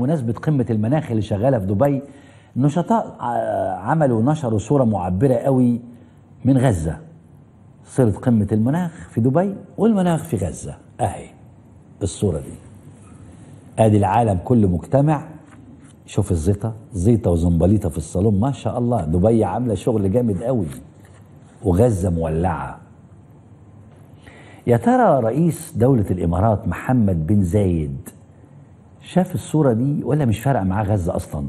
بمناسبة قمة المناخ اللي شغالة في دبي، النشطاء عملوا نشروا صورة معبرة قوي من غزة، صورة قمة المناخ في دبي والمناخ في غزة. اهي الصورة دي، ادي العالم كله مجتمع. شوف زيطة وزنبليطة في الصالون، ما شاء الله. دبي عاملة شغل جامد قوي وغزة مولعة. يا ترى رئيس دولة الإمارات محمد بن زايد شاف الصورة دي ولا مش فارقة معاه غزة أصلا؟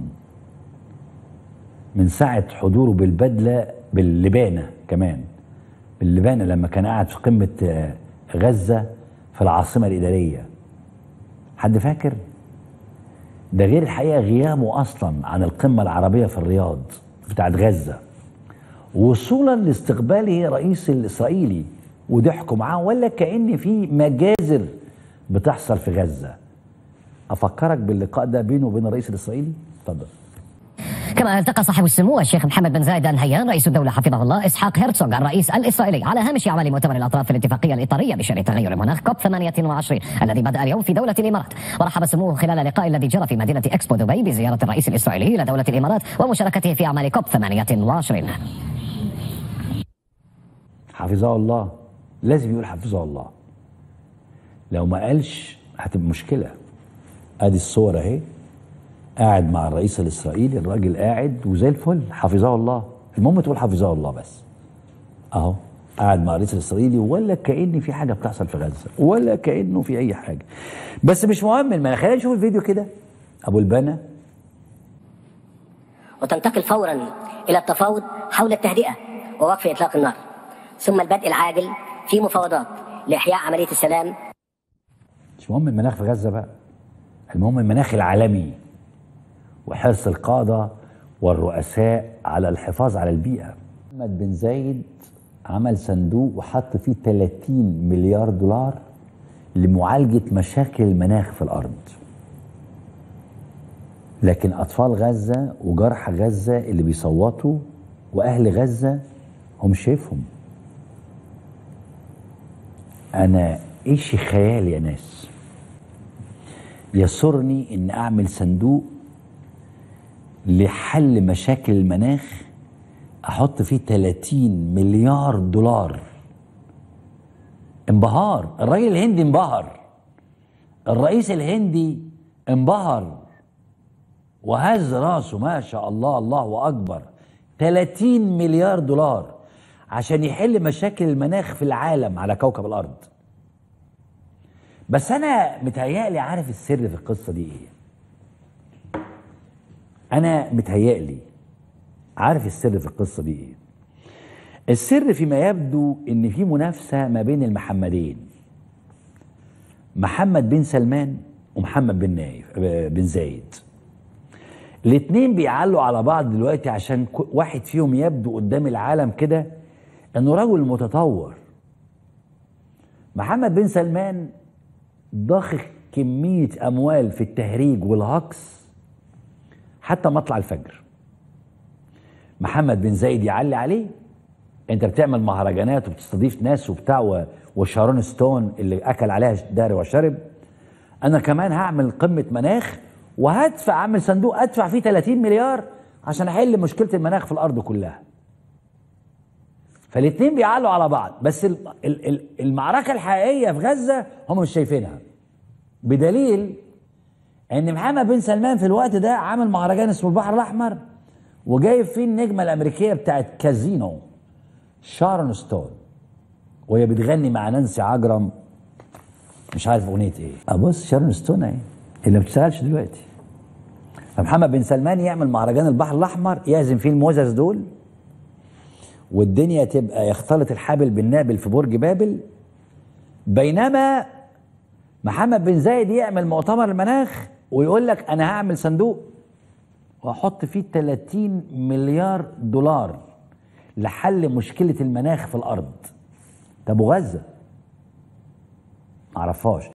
من ساعة حضوره بالبدلة باللبانة، كمان باللبانة لما كان قاعد في قمة غزة في العاصمة الإدارية. حد فاكر؟ ده غير الحقيقة غيابه أصلا عن القمة العربية في الرياض بتاعت غزة، وصولا لاستقباله رئيس الإسرائيلي وضحكوا معاه ولا كأن في مجازر بتحصل في غزة. أفكرك باللقاء ده بينه وبين الرئيس الإسرائيلي؟ اتفضل. كما التقى صاحب السمو الشيخ محمد بن زايد آل نهيان رئيس الدولة حفظه الله إسحاق هيرتسوغ الرئيس الإسرائيلي على هامش أعمال مؤتمر الأطراف في الاتفاقية الإطارية بشأن تغير المناخ كوب 28 الذي بدأ اليوم في دولة الإمارات. ورحب سموه خلال اللقاء الذي جرى في مدينة إكسبو دبي بزيارة الرئيس الإسرائيلي إلى دولة الإمارات ومشاركته في أعمال كوب 28. حفظه الله، لازم يقول حفظه الله، لو ما قالش هتبقى مشكلة. ادي الصور اهي، قاعد مع الرئيس الإسرائيلي، الراجل قاعد وزي الفل، حفظه الله. المهم تقول حفظه الله بس. اهو قاعد مع الرئيس الإسرائيلي ولا كأن في حاجة بتحصل في غزة ولا كأنه في أي حاجة. بس مش مهم المناخ. خلينا نشوف الفيديو كده. أبو البنا. وتنتقل فورا إلى التفاوض حول التهدئة ووقف إطلاق النار، ثم البدء العاجل في مفاوضات لإحياء عملية السلام. مش مهم المناخ في غزة بقى، المهم المناخ العالمي وحرص القادة والرؤساء على الحفاظ على البيئة. محمد بن زايد عمل صندوق وحط فيه 30 مليار دولار لمعالجة مشاكل المناخ في الأرض. لكن أطفال غزة وجرح غزة اللي بيصوتوا وأهل غزة هم شايفهم. أنا إيش خيال يا ناس. يسرني إن أعمل صندوق لحل مشاكل المناخ أحط فيه 30 مليار دولار. انبهار الراجل الهندي، انبهر الرئيس الهندي، انبهر وهز راسه، ما شاء الله، الله أكبر. 30 مليار دولار عشان يحل مشاكل المناخ في العالم على كوكب الأرض. بس أنا متهيألي عارف السر في القصة دي إيه. أنا متهيألي عارف السر في القصة دي إيه. السر فيما يبدو إن في منافسة ما بين المحمدين، محمد بن سلمان ومحمد بن زايد. الاتنين بيعلوا على بعض دلوقتي عشان واحد فيهم يبدو قدام العالم كده إنه رجل متطور. محمد بن سلمان ضخ كمية أموال في التهريج والهجص حتى مطلع الفجر. محمد بن زايد يعلي عليه، انت بتعمل مهرجانات وبتستضيف ناس وبتاع وشارون ستون اللي اكل عليها دار وشرب، انا كمان هعمل قمة مناخ وهدفع، اعمل صندوق ادفع فيه 30 مليار عشان احل مشكلة المناخ في الارض كلها. فالاتنين بيعلوا على بعض، بس المعركة الحقيقية في غزة هم مش شايفينها، بدليل ان محمد بن سلمان في الوقت ده عامل مهرجان اسمه البحر الاحمر وجايب فيه النجمه الامريكيه بتاعت كازينو شارون ستون وهي بتغني مع نانسي عجرم، مش عارف اغنيه ايه. ابص شارون ستون اهي اللي ما بتشتغلش دلوقتي. فمحمد بن سلمان يعمل مهرجان البحر الاحمر يعزم فيه الموزز دول، والدنيا تبقى يختلط الحابل بالنابل في برج بابل، بينما محمد بن زايد يعمل مؤتمر المناخ ويقول لك انا هعمل صندوق واحط فيه 30 مليار دولار لحل مشكلة المناخ في الارض. طب وغزة؟ معرفهاش.